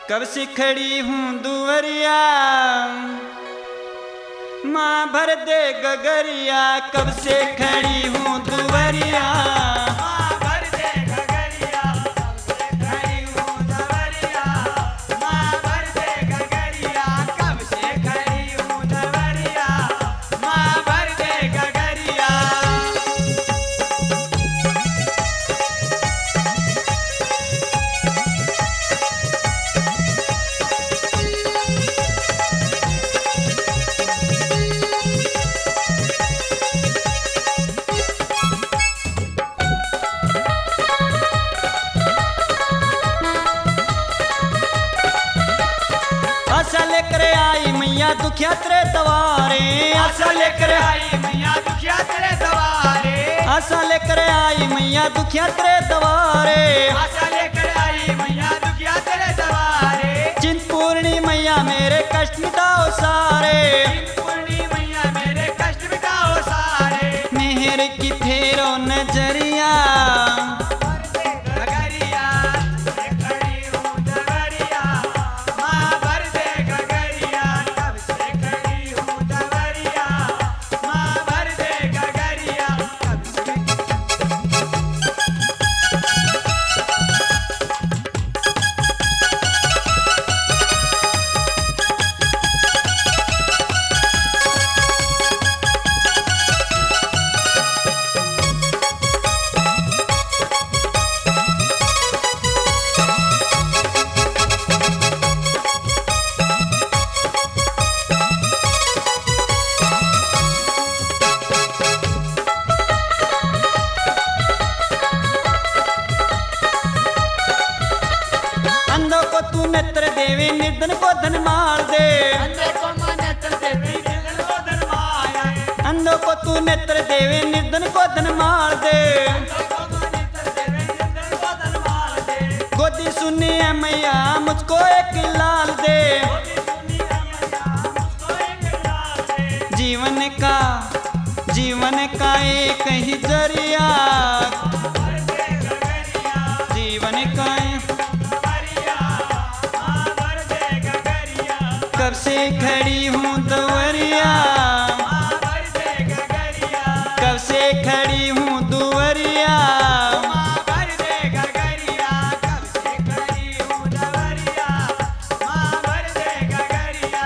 कब से खड़ी हूँ दुवरिया, माँ भर दे गगरिया। कब से खड़ी हूँ दुवरिया, माँ भर दे गगरिया। कब से खड़ी हूँ दुवरिया, माँ भर दे गगरिया। कब से खड़ी हूँ दुवरिया, माँ भर दे गगरिया। आशा लेकर आई मैया दुखिया तेरे दवारे। आशा लेकर आई मैया दुखिया तेरे दवारे। आशा लेकर आई मैया दुखिया तेरे दवारे। आशा लेकर आई मैया दुखिया तेरे दवारे। चिंतपूर्णी मैया मेरे कष्ट मिटाओ सारे। चिंतपूर्णी मैया मेरे कष्ट मिटाओ सारे। मेहर की फेरो नजरिया, गगरिया से खड़ी हूँ दवरिया, माँ भर दे गगरिया। कब से खड़ी हूँ दवरिया, माँ भर दे गगरिया। कब से अंधों को तू नेत्र देवी निर्धन को धन मार दे। अंधे को नेत्र देवी निर्धन को धन माया। अंधों को तू नेत्र देवी निर्धन को धन मार दे। अंधे को नेत्र देवी निर्धन को धन मार दे। गोदी सुनी है मैया मुझको एक लाल दे। गोदी सुनी है मैया मुझको एक लाल दे। जीवन का एक ही जरिया। भर दे गगरिया। जीवन का गगरिया, माँ भर दे गगरिया। कब से खड़ी हूँ दुवरिया, माँ भर दे गगरिया। कब से खड़ी हूँ दुवरिया। माँ भर दे गगरिया। कब से खड़ी हूँ दवरिया, माँ भर दे गगरिया।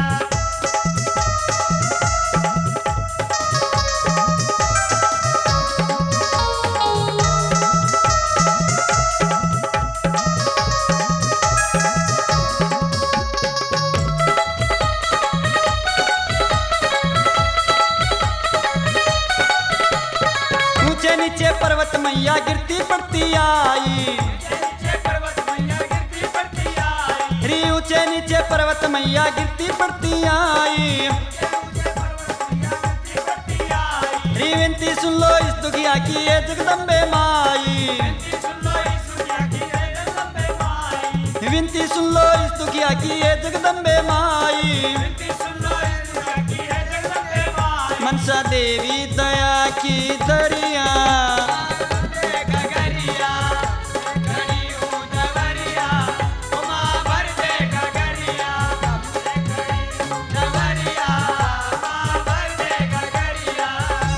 ऊंचे नीचे पर्वत मैया गिरती पड़ती आई। नीचे पर्वत मैया गिरती पड़ती आई। री ऊंचे नीचे पर्वत मैया गिरती पड़ती आई। ऊंचे पर्वत मैया गिरती पड़ती आई। री विनती सुन लो इस दुखिया की ये जगदम्बे माई। विनती सुन लो इस दुनिया की है जगदम्बे माई। विनती सुन लो इस दुखिया की ये जगदम्बे माई। विनती सुन लो इस दुनिया की है जगदम्बे माई। मनसा देवी दया की दरिया। दे गगरिया, खड़ी हूँ दवरिया। ओ माँ भर दे गगरिया। कब से खड़ी हूँ दवरिया, माँ भर दे गगरिया।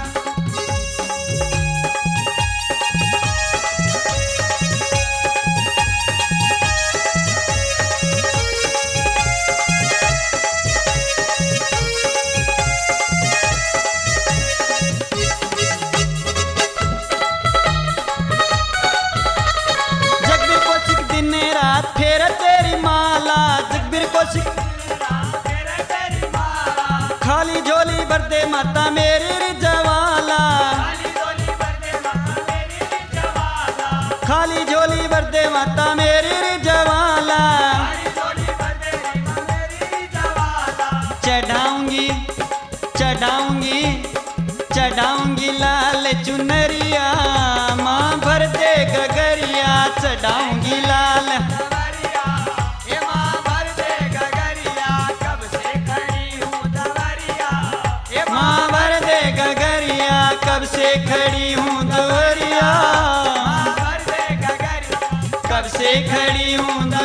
जगबीर को सिख दिन रात फेर तेरी माला। जगबीर को सिख तेरे तेरी माला। खाली झोली भर दे माता मेरी रिजवाला। काली डोली भर दे माता मेरी रिजवाला। खाली झोली भर दे माता मेरी रिजवाला। काली डोली भर दे माता मेरी रिजवाला। चढ़ाऊंगी चढ़ाऊंगी चढ़ाऊंगी लाल चुनरिया। माँ भर दे गगरिया चढ़ाऊंगी लाल। दवरिया, ये माँ भर दे गगरिया। कब से खड़ी हूँ दवरिया, ये माँ भर दे गगरिया कब से खड़ी हूँ दुवरिया। माँ भर दे गगरिया। कब से खड़ी हूँ